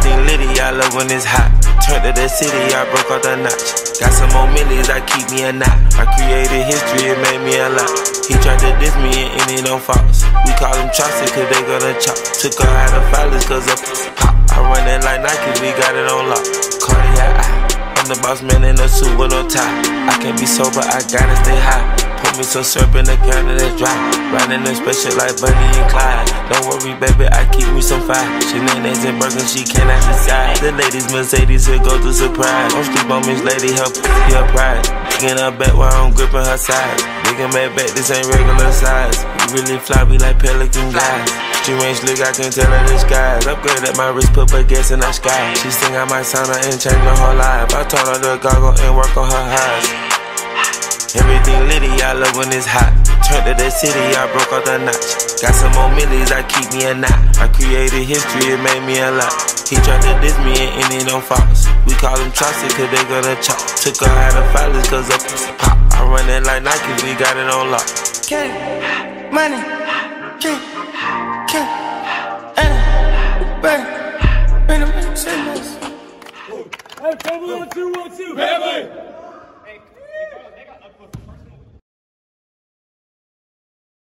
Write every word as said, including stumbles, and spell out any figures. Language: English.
Everything litty, I love when it's hot. Turned to the city, I broke out the notch. Got some more millies, I keep me a knot. I created history, it made me a lot. He tried to diss me and it don't false. We call him Chaucer cause they gonna chop. Took her out of filers cause of pop. I run it like Nike, we got it on lock. Cardiac, I'm the boss man in a suit with no tie. I can't be sober, I gotta stay high. Put me some syrup in the counter that's dry. Riding the special like Bonnie and Clyde. Don't worry, baby, I keep me some fire. Shenanigans and Birkin, she cannot decide. The ladies Mercedes will go to surprise. Don't sleep on Miss Lady, her pussy, her pride. Digging her back while I'm gripping her sides. Digging back back, this ain't regular size. We really fly, we like pelican guys. She range slick, I can tell her the skies. Upgrade at my wrist, put baguettes in the sky. She think I might sign her and change her whole life. I told her to goggle and work on her eyes. Everything litty, I love when it's hot. Turned to the city, I broke out the notch. Got some more millies, I keep me a knot. I created history, it made me a lot. He tried to diss me and it don't false. We call him Chaucer cause they gonna chop. Took her out of filers cause of pop. I run it like Nike, we got it on lock. Get it, money, get get it, baby, baby, say this. Hey, one, two, one, two, hey,